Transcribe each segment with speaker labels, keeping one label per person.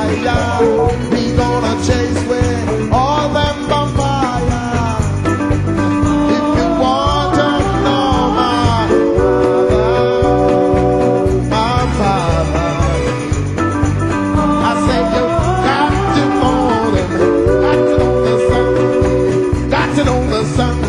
Speaker 1: fire. We gonna chase away all them vampires. If you want to know my father, I say you got to know them, got to know the sun, got to know the sun.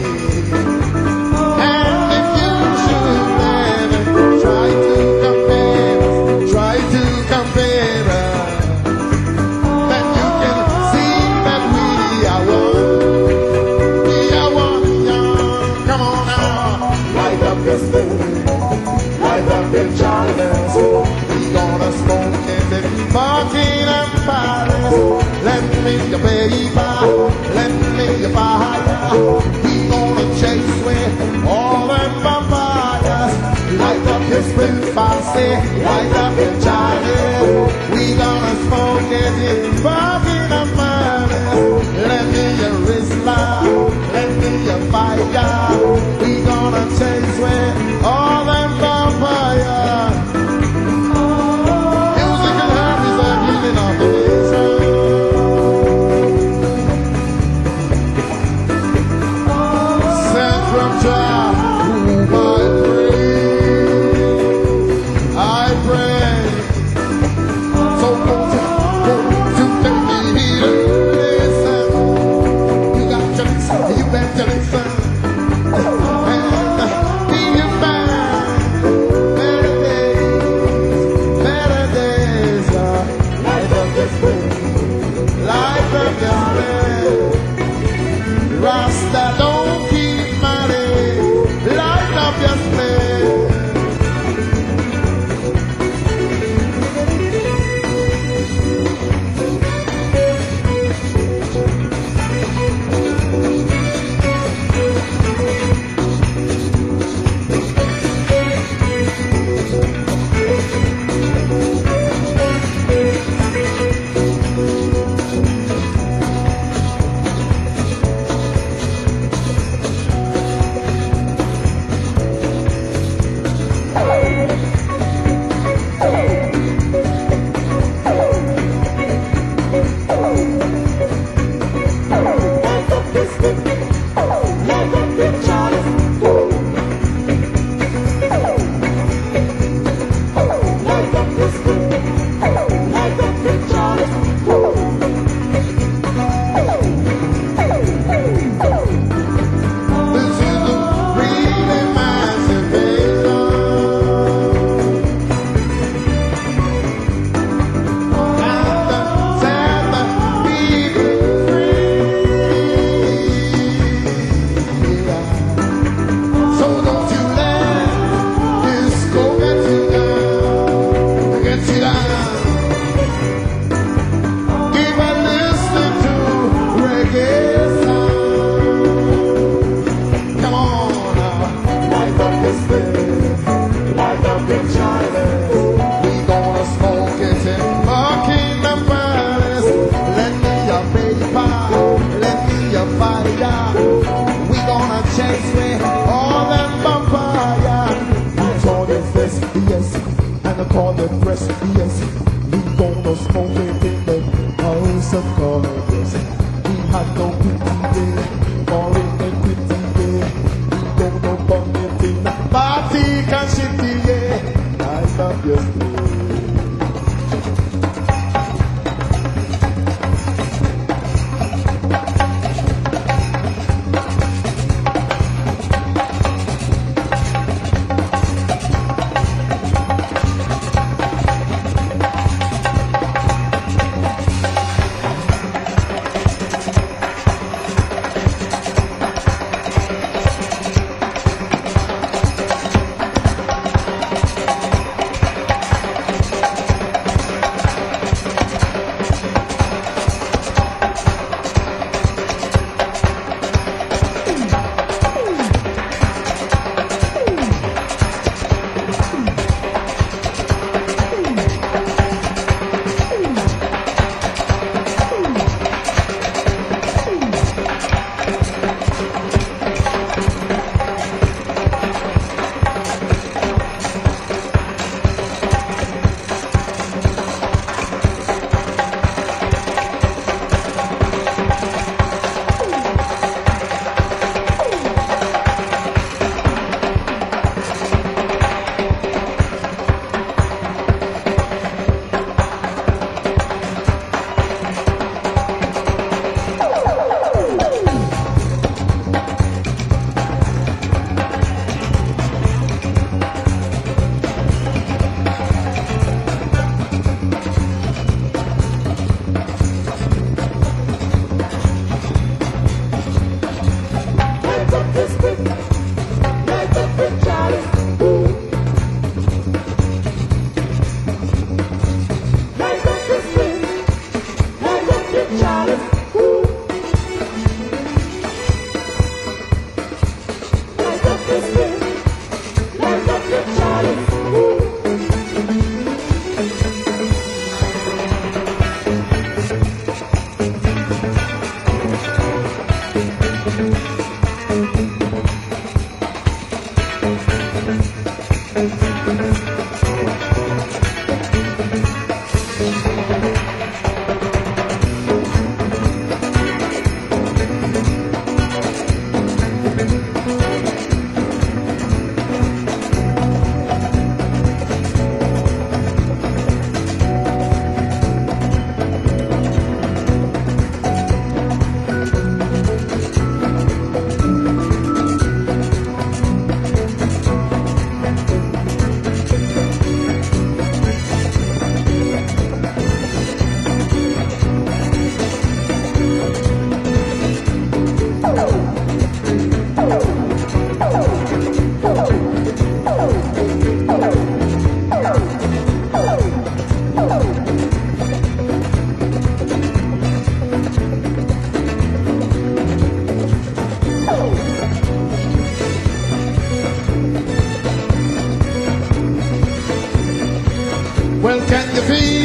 Speaker 1: Buckingham Palace, lend me your paper, lend me your fire. We gonna chase away all them vampires. Light up your split fancy, light up your Charlie. We gonna smoke it in Buckingham Palace. Lend me your wristlock, lend me your fire. We gonna chase away all them vampires.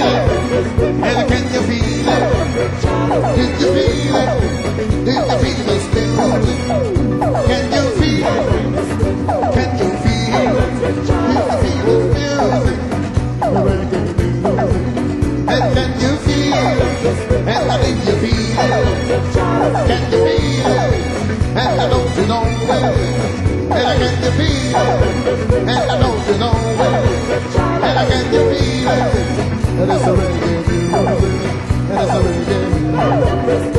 Speaker 1: feel it? And can you feel it? Did you feel it? Did you feel the music? Can you feel it? Can you feel it? Did you feel the music? And can you feel it? And I think you feel it. Can you feel it? And I know you know it. And I can you feel it? And I know you know it. And I can you feel it? And it's a reggae music. And it's a reggae music.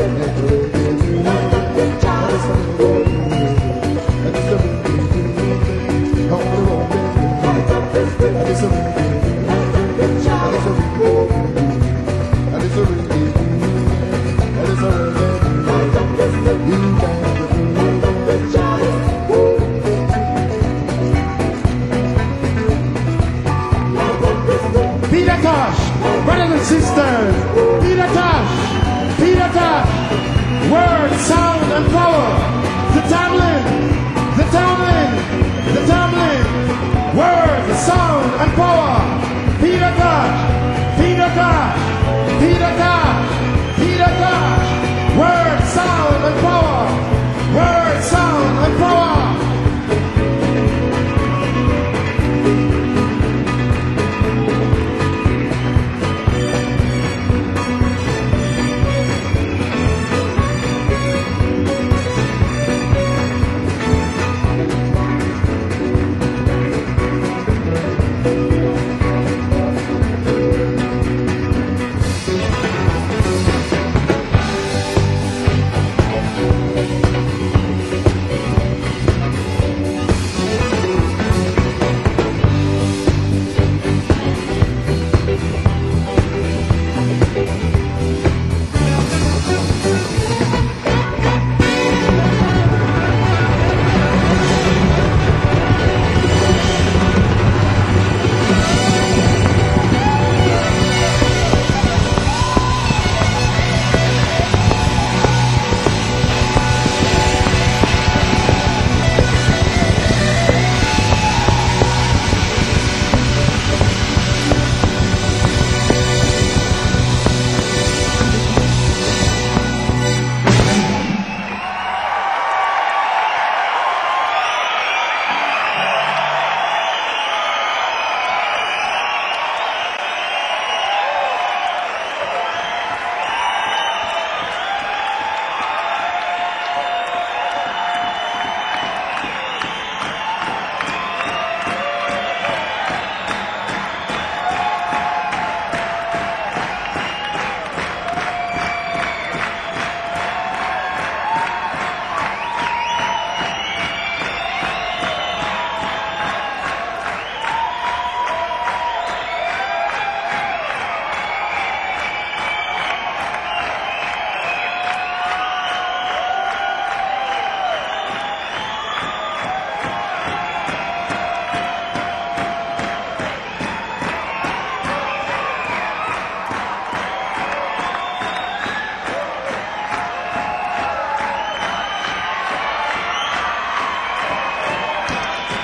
Speaker 1: Peter Tosh, brothers and sisters, Peter Tosh, word, sound and power.